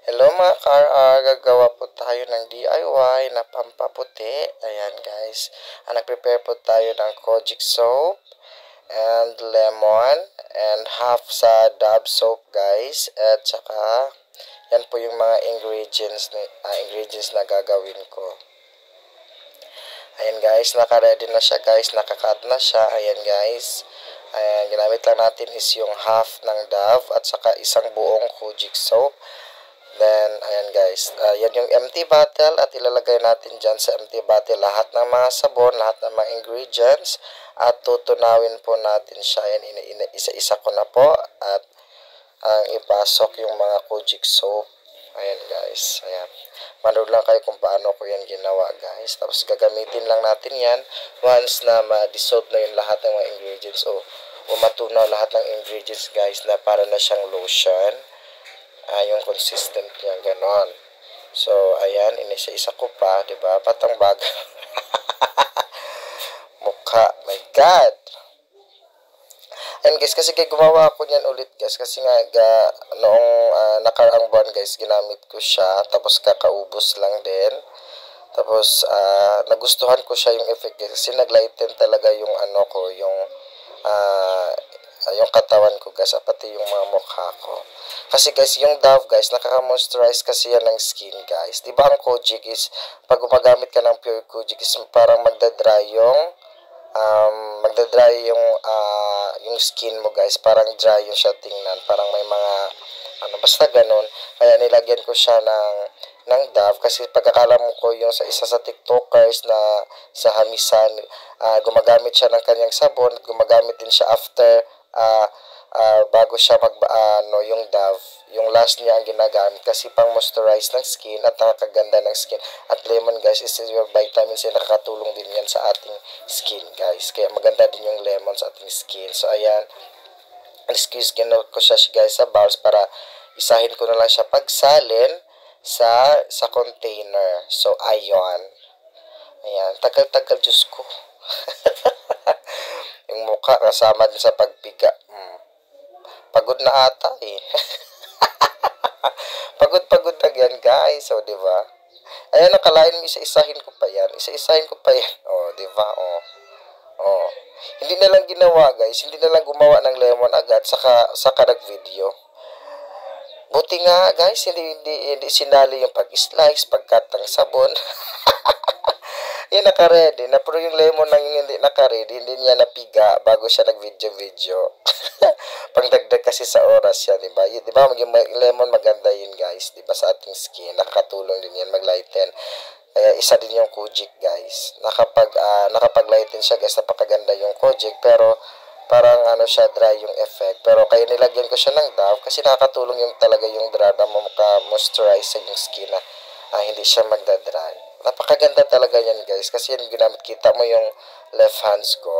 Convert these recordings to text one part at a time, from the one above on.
Hello mga ka-RR, gagawa po tayo ng DIY na pampaputi. Ayan guys, nag-prepare po tayo ng kojic soap and lemon and half sa Dove soap guys. At saka, yan po yung mga ingredients na gagawin ko. Ayan guys, naka-ready na siya guys, nakakat na siya. Ayan guys, ayan, ginamit lang natin is yung half ng Dove at saka isang buong kojic soap. Then, ayan guys, yan yung empty bottle at ilalagay natin dyan sa empty bottle lahat ng mga sabon, lahat ng mga ingredients at tutunawin po natin siya. Ayan, isa-isa ko na po at ipasok yung mga kojic soap. Ayan guys, ayan. Manood lang kayo kung paano ko yan ginawa guys. Tapos gagamitin lang natin yan once na ma-dissolve na yung lahat ng mga ingredients o matunaw lahat ng ingredients guys na para na siyang lotion. Yung consistent niya, ganon. So, ayan, inisa-isa ko pa, diba? Patang baga. Mukha, my God! And guys, kasi gumawa ako niyan ulit guys, kasi nga noong nakaraang buwan guys, ginamit ko siya, tapos kakaubos lang din. Tapos, nagustuhan ko siya yung effect guys, kasi naglighten talaga yung ano ko, yung katawan ko guys, pati yung mga mukha ko. Kasi guys, yung Dove guys, nakaka-moisturize kasi yan ng skin guys. Diba ang kojic is, pag gumagamit ka ng pure kojic is parang magdadry yung skin mo guys. Parang dry yung siya tingnan. Parang may mga, basta ganun. Kaya nilagyan ko siya ng Dove kasi pagkakala mo ko yung sa isa sa TikTokers na sa Hamisan, gumagamit siya ng kanyang sabon at gumagamit din siya after bago siya yung Dove, yung last niya ang ginagamit kasi pang moisturize ng skin at nakakaganda ng skin. At lemon guys is your vitamin C, nakakatulong din yan sa ating skin guys, kaya maganda din yung lemon sa ating skin. So ayan, excuse ko siya guys sa bowls para isahin ko na lang siya pagsalin sa container. So ayan, tagal-tagal, Diyos ko. Yung mukha kasama din sa pagpiga. Pagod na ata eh. Pagod na yan guys. O, diba? Ayan, nakalain mo, isa-isahin ko pa yan. Isa-isahin ko pa yan. O, diba? O. Hindi na lang ginawa guys. Hindi na lang gumawa ng lemon agad. Saka nag-video. Buti nga guys, hindi sinali yung pag-slice, pag-cut ng sabon. Yan, naka-ready na, pero yung lemon nang hindi naka-ready, hindi niya napiga bago siya nag-video. Pangdagdag kasi sa oras yan, diba? Diba, yung lemon maganda yun guys, diba, sa ating skin, nakakatulong din yan mag-lighten. Kaya isa din yung kojic guys. Nakapag-lighten siya guys, napakaganda yung kojic, pero parang siya dry yung effect. Pero kaya nilagyan ko siya ng Dove kasi nakakatulong yung talaga yung dry na moisturize sa yung skin na hindi siya magdadry. Napakaganda talaga yan guys, kasi yan ginamit, kita mo yung left hands ko.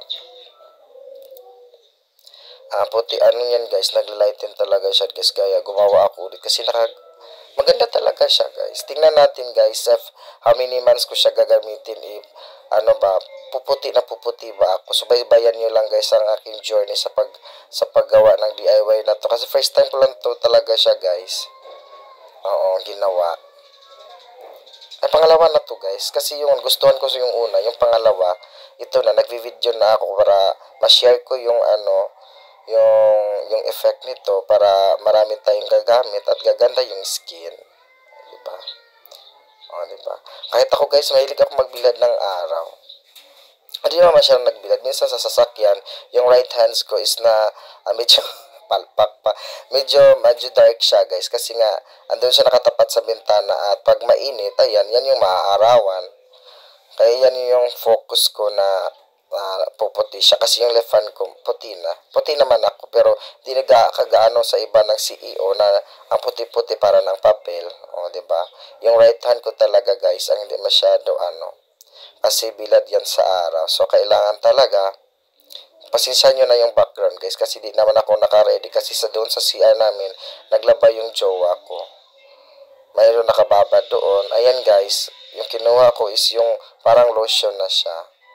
Puti yan guys, naglilighten talaga siya guys, kaya gumawa ako ulit kasi maganda talaga siya guys. Tingnan natin guys if how many months ko siya gagamitin, if puputi ba ako. Subaybayan nyo lang guys ang aking journey sa paggawa ng DIY na to, kasi first time ko lang to talaga siya guys. Oo, ginawa. Ay, pangalawa na to guys, kasi yung gustuhan ko yung una, yung pangalawa, ito na, nagvi-video na ako para ma-share ko yung yung effect nito para marami tayong gagamit at gaganda yung skin, diba? Diba? Kahit ako guys, mahilig ako magbilad ng araw. Hindi naman masyadong nagbilad. Minsan sa sasakyan, yung right hands ko is na medyo palpak pa. Medyo dark siya guys, kasi nga andun siya nakatapat sa bintana at pag mainit, ayan, yan yung maaarawan. Kaya yan yung focus ko na puputi siya, kasi yung left hand ko puti na. Puti naman ako, pero hindi nagkagaano sa iba ng CEO na ang puti-puti para ng papel. O, diba? Yung right hand ko talaga guys, ang hindi masyado kasi bilad yan sa araw. So, kailangan talaga pasensya nyo na yung background guys, kasi di naman ako naka-ready kasi doon sa CR namin naglaba yung jowa ko, mayroon nakababa doon. Ayan guys, yung kinuha ko is yung parang lotion na siya.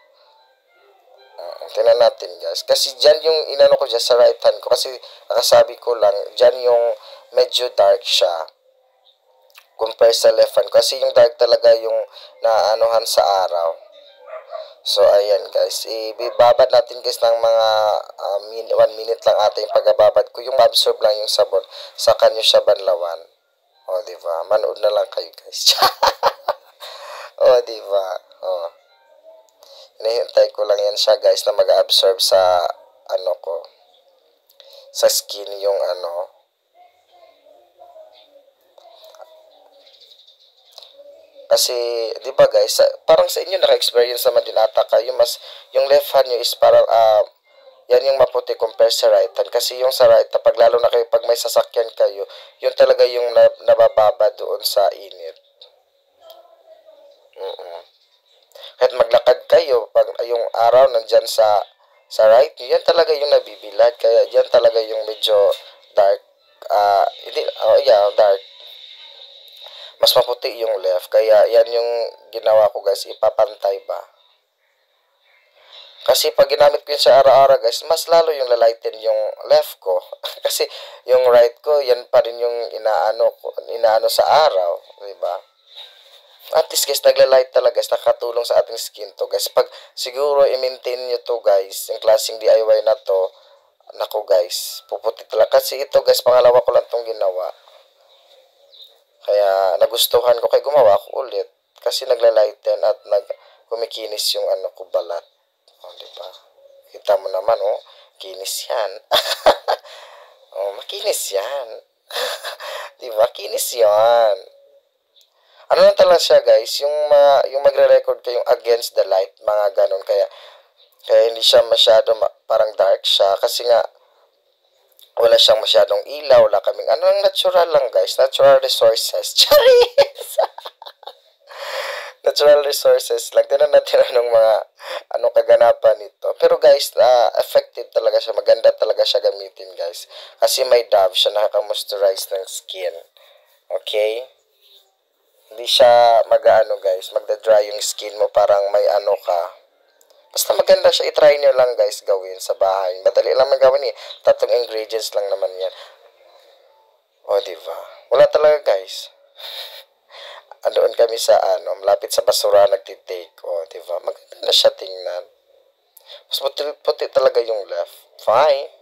Tingnan natin guys, kasi dyan yung inano ko dyan sa right hand ko, kasi nakasabi ko lang dyan yung medyo dark siya. compare sa left hand. Kasi yung dark talaga yung naanohan sa araw. So, ayan guys. Ibabad natin guys ng mga 1 minute lang ata yung pagbabad ko. Yung absorb lang yung sabon. Saka nyo siya banlawan. O, diba? Manood na lang kayo guys. O, diba? O. Hinihintay ko lang yan siya guys na mag-absorb sa ano ko. Sa skin yung ano. Kasi, di ba guys, parang sa inyo naka-experience naman din ata kayo, mas, yung left hand nyo is parang, yan yung maputi compare sa right hand. Kasi yung sa right hand, pag lalo na kayo, pag may sasakyan kayo, yun talaga yung nabababa doon sa init. Kahit maglakad kayo, pag yung araw nandyan sa right, yan talaga yung nabibilad. Kaya yan talaga yung medyo dark, hindi, yeah, dark. Mas maputi yung left. Kaya yan yung ginawa ko guys, ipapantay ba. Kasi pag ginamit ko yun sa araw-araw guys, mas lalo yung lalighten yung left ko. Kasi yung right ko, yan pa rin yung inaano sa araw. Diba? At least guys, naglalight talaga guys, nakatulong sa ating skin to guys. Pag siguro i-maintain nyo to guys, yung klaseng DIY na to, nako guys, puputi talaga. Kasi ito guys, pangalawa ko lang tong ginawa. Kaya nagustuhan ko kay gumawa ko ulit. Kasi naglalighten at kumikinis yung ano ko balat. O, diba? Kita mo naman, oh. Kinis yan. Oh, makinis yan. Diba? Kinis yan. Ano lang talaga siya, guys? Yung magre-record kayong against the light, mga ganun. Kaya hindi siya masyado, parang dark siya. Kasi nga, wala siyang masyadong ilaw, wala kaming, natural lang guys, natural resources. Charis! Natural resources lang. Tinan natin anong mga, kaganapan nito. Pero guys, effective talaga siya, maganda talaga siya gamitin guys. Kasi may Dove siya, nakaka-moisturize ng skin. Okay? Hindi siya guys, magda-dry yung skin mo, parang may ka. Basta maganda siya, itry nyo lang guys gawin sa bahay. Madali lang magawin eh. 3 ingredients lang naman yan. O, diba? Wala talaga guys. Andoon kami sa malapit sa basura nagtitake. O, diba? Maganda na siya tingnan. Mas puti talaga yung left. Fine.